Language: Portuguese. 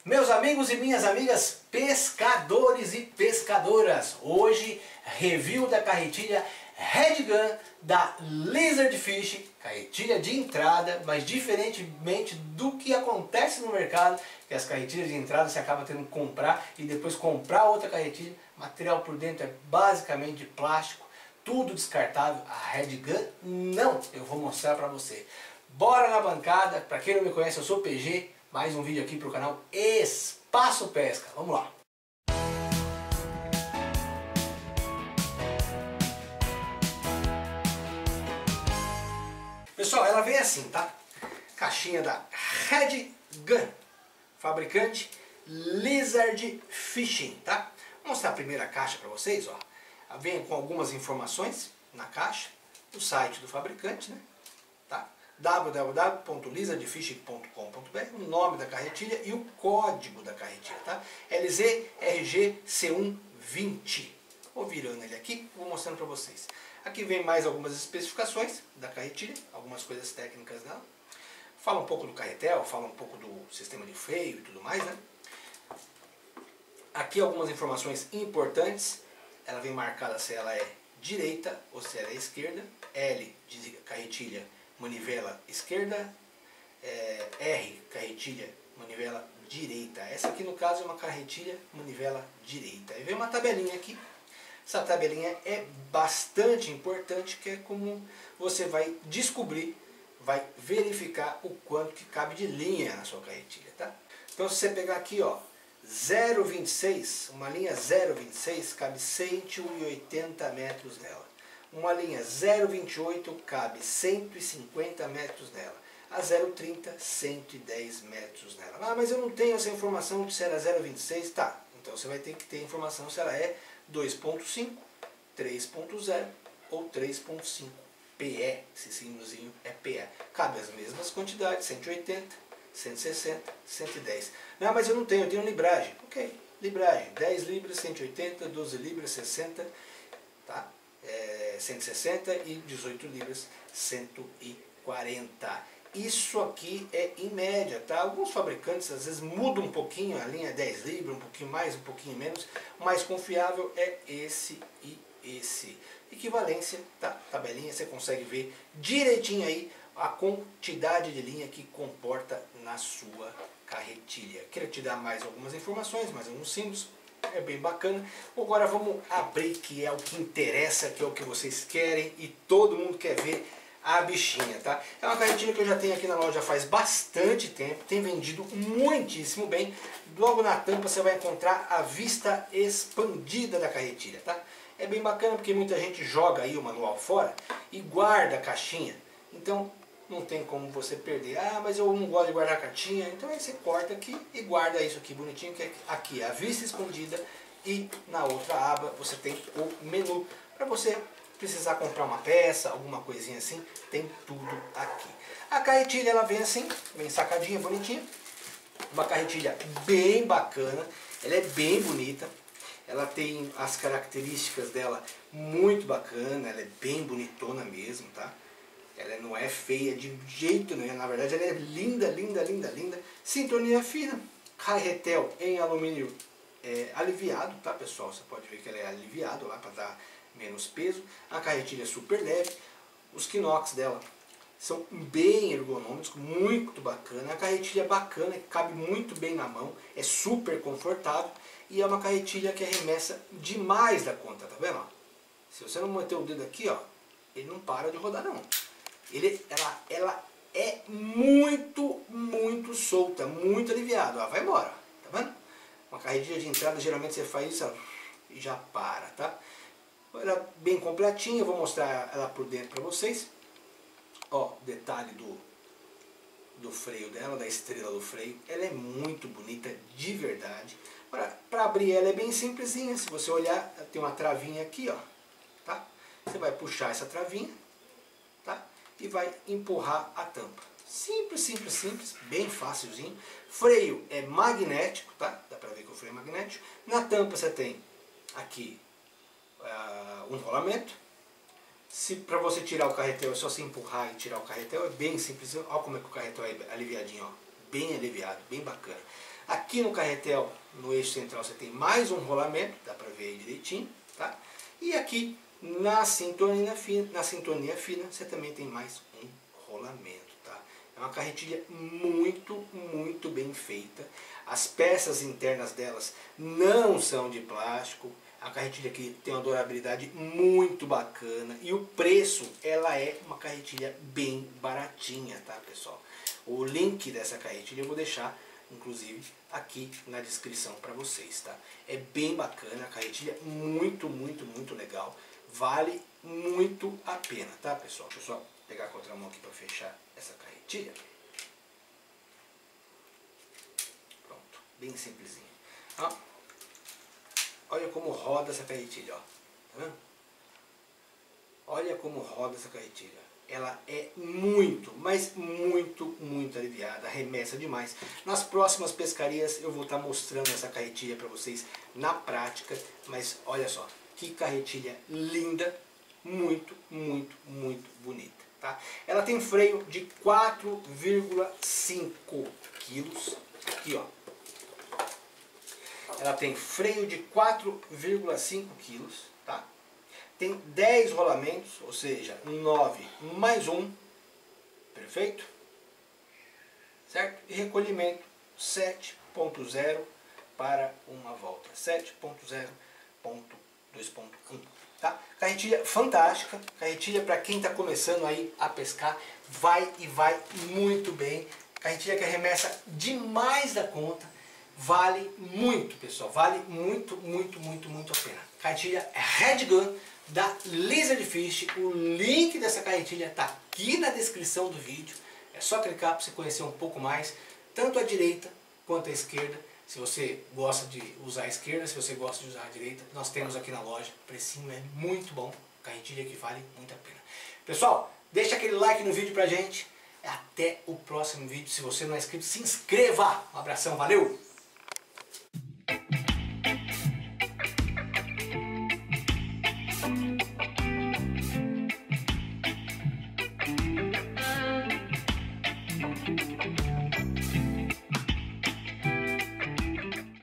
Meus amigos e minhas amigas pescadores e pescadoras, hoje review da carretilha Red Gun da Lizard Fish, carretilha de entrada, mas diferentemente do que acontece no mercado, que as carretilhas de entrada você acaba tendo que comprar e depois comprar outra carretilha, o material por dentro é basicamente de plástico, tudo descartável. A Red Gun não, eu vou mostrar pra você. Bora na bancada, pra quem não me conhece eu sou o PG, mais um vídeo aqui pro canal Espaço Pesca, vamos lá. Pessoal, ela vem assim, tá? Caixinha da Red Gun, fabricante Lizard Fishing, tá? Vou mostrar a primeira caixa para vocês, ó. Ela vem com algumas informações na caixa, do site do fabricante, né? Tá? www.lizardfishing.com.br, o nome da carretilha e o código da carretilha, tá? LZRG-C120. Vou virando ele aqui, vou mostrando para vocês. Aqui vem mais algumas especificações da carretilha, algumas coisas técnicas dela. Fala um pouco do carretel, fala um pouco do sistema de freio e tudo mais, né? Aqui algumas informações importantes. Ela vem marcada se ela é direita ou se ela é esquerda. L de carretilha, manivela esquerda. R, carretilha, manivela direita. Essa aqui no caso é uma carretilha manivela direita. Aí vem uma tabelinha aqui. Essa tabelinha é bastante importante, que é como você vai descobrir, vai verificar o quanto que cabe de linha na sua carretilha, tá? Então se você pegar aqui, ó, 0,26, uma linha 0,26 cabe 180 metros nela. Uma linha 0,28 cabe 150 metros nela. A 0,30, 110 metros nela. Ah, mas eu não tenho essa informação de se era 0,26, tá? Então você vai ter que ter informação se ela é 2.5, 3.0 ou 3.5 PE, esse símbolozinho é PE. Cabe as mesmas quantidades, 180, 160, 110. Não, mas eu não tenho, eu tenho libragem. Ok, libragem, 10 libras, 180, 12 libras, 60, tá? 160 e 18 libras, 140. Isso aqui é em média, tá? Alguns fabricantes às vezes mudam um pouquinho, a linha é 10 libras, um pouquinho mais, um pouquinho menos. O mais confiável é esse e esse. Equivalência, tá? Tabelinha, você consegue ver direitinho aí a quantidade de linha que comporta na sua carretilha. Quero te dar mais algumas informações, mais alguns símbolos. É bem bacana. Agora vamos abrir, que é o que interessa, que é o que vocês querem e todo mundo quer ver. A bichinha, tá? É uma carretilha que eu já tenho aqui na loja faz bastante tempo, tem vendido muitíssimo bem. Logo na tampa você vai encontrar a vista expandida da carretilha, tá? É bem bacana porque muita gente joga aí o manual fora e guarda a caixinha. Então não tem como você perder. Ah, mas eu não gosto de guardar a caixinha. Então aí você corta aqui e guarda isso aqui bonitinho, que é aqui a vista expandida, e na outra aba você tem o menu para você precisar comprar uma peça, alguma coisinha assim, tem tudo aqui. A carretilha ela vem assim, vem sacadinha, bonitinha. Uma carretilha bem bacana, ela é bem bonita. Ela tem as características dela muito bacana, ela é bem bonitona mesmo, tá? Ela não é feia de jeito nenhum, na verdade ela é linda, linda, linda, linda. Sintonia fina, carretel em alumínio aliviado, tá pessoal? Você pode ver que ela é aliviado lá para dar menos peso. A carretilha é super leve, os quinox dela são bem ergonômicos, muito bacana. A carretilha é bacana, cabe muito bem na mão, é super confortável e é uma carretilha que arremessa demais da conta, tá vendo? Se você não meter o dedo aqui, ó, ele não para de rodar não. Ela é muito, muito solta, muito aliviada, ó, vai embora, tá vendo? Uma carretilha de entrada, geralmente você faz isso, ó, e já para, tá? Ela é bem completinha, eu vou mostrar ela por dentro para vocês. Ó, detalhe do freio dela, da estrela do freio. Ela é muito bonita, de verdade. Para abrir ela é bem simplesinha. Se você olhar, tem uma travinha aqui, ó, tá? Você vai puxar essa travinha, tá? E vai empurrar a tampa. Simples, simples, simples, bem facilzinho. Freio é magnético, tá? Dá para ver que o freio é magnético. Na tampa você tem aqui um rolamento. Se para você tirar o carretel é só se empurrar e tirar o carretel, é bem simples. Olha como é que o carretel é aliviadinho, ó. Bem aliviado, bem bacana. Aqui no carretel, no eixo central, você tem mais um rolamento, dá para ver aí direitinho, tá? E aqui na sintonia fina, você também tem mais um rolamento, tá? É uma carretilha muito bem feita. As peças internas delas não são de plástico. A carretilha aqui tem uma durabilidade muito bacana e o preço, ela é uma carretilha bem baratinha, tá, pessoal? O link dessa carretilha eu vou deixar, inclusive, aqui na descrição para vocês, tá? É bem bacana, a carretilha muito legal, vale muito a pena, tá, pessoal? Deixa eu só pegar a contramão aqui para fechar essa carretilha. Pronto, bem simplesinho. Ó. Olha como roda essa carretilha, ó. Tá vendo? Olha como roda essa carretilha. Ela é muito, mas muito aliviada, arremessa demais. Nas próximas pescarias eu vou estar mostrando essa carretilha para vocês na prática, mas olha só, que carretilha linda, muito bonita, tá? Ela tem freio de 4,5 quilos, aqui ó. Ela tem freio de 4,5 quilos, tá? Tem 10 rolamentos, ou seja, 9 mais 1, perfeito? Certo? E recolhimento 7.0 para uma volta, 7.0.2.1, tá? Carretilha fantástica, carretilha para quem está começando aí a pescar, vai muito bem, carretilha que arremessa demais da conta. Vale muito, pessoal, vale muito a pena. Carretilha Red Gun da Lizard Fish. O link dessa carretilha está aqui na descrição do vídeo. É só clicar para você conhecer um pouco mais, tanto a direita quanto a esquerda. Se você gosta de usar a esquerda, se você gosta de usar a direita, nós temos aqui na loja. O precinho é muito bom, carretilha que vale muito a pena. Pessoal, deixa aquele like no vídeo pra gente. Até o próximo vídeo. Se você não é inscrito, se inscreva. Um abração, valeu!